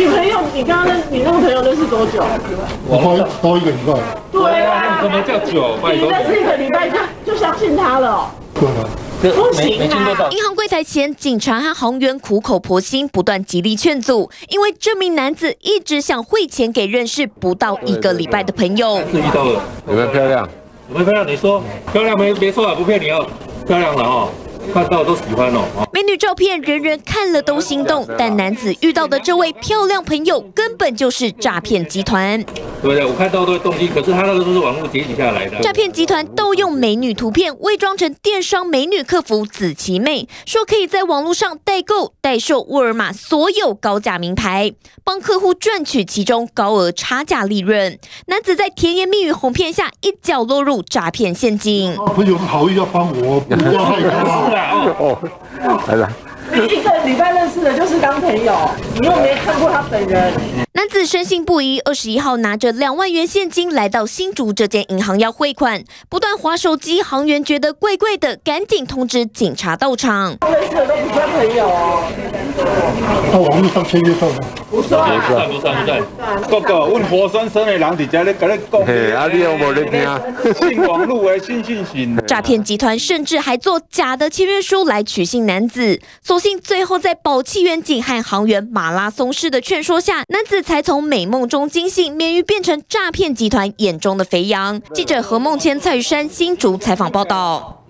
你朋友，你刚刚你那个朋友认识多久？ 多1个礼拜。 对啊， 怎么叫久？ 你认识1个礼拜就相信他了哦？ 对啊。 不行啊！ 银行柜台前，警察和行员苦口婆心，不断极力劝阻，因为这名男子一直想汇钱给认识不到1个礼拜的朋友。 是遇到了， 有没有漂亮？ 有没有漂亮？你说漂亮没错啊，不骗你哦，漂亮了哦。 看到都喜欢哦。 美女照片人人看了都心动，但男子遇到的这位漂亮朋友根本就是诈骗集团。 对不对？我看到都会动心，可是他那个都是网络截取下来的。 诈骗集团盗用美女图片，伪装成电商美女客服子琪妹，说可以在网络上代购、代售沃尔玛所有高价名牌，帮客户赚取其中高额差价利润。男子在甜言蜜语哄骗下，一脚落入诈骗陷阱。 朋友好意要帮我，不要害他。 来了。 你1个礼拜认识的就是当朋友，你又没看过他本人。 男子深信不疑，21号拿着2万元现金来到新竹这间银行要汇款，不断滑手机，行员觉得怪怪的，赶紧通知警察到场。 认识的都不算朋友哦。 在网络上签约算吗？ 不算， 不算。 哥哥，阮活生生的人伫遮咧，甲你讲。 嘿，啊，你有无咧听？ 信网络的信。 诈骗集团甚至还做假的签约书来取信男子，所幸最后在保气员警和行员马拉松式的劝说下，男子才从美梦中惊醒，免于变成诈骗集团眼中的肥羊。记者何梦谦、蔡玉山新竹采访报道。